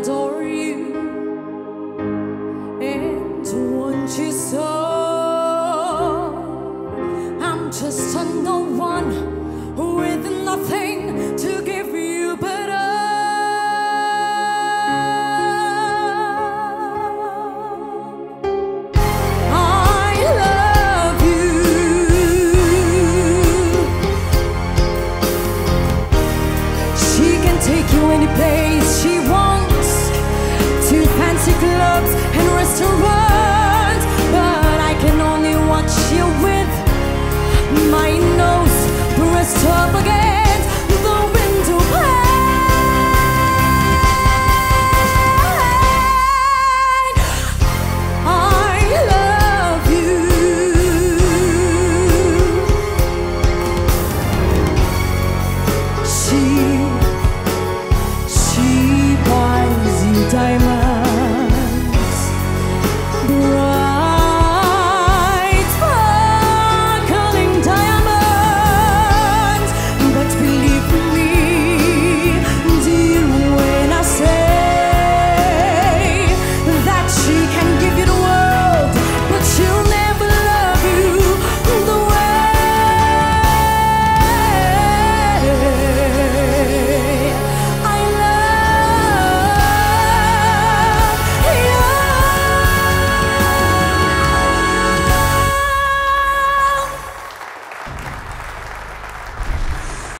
adore you. And won't you so? I'm just a no one with nothing to give you but I love you. She can take you any place she wants, to fancy clubs and restaurants, but I can only watch you with my nose.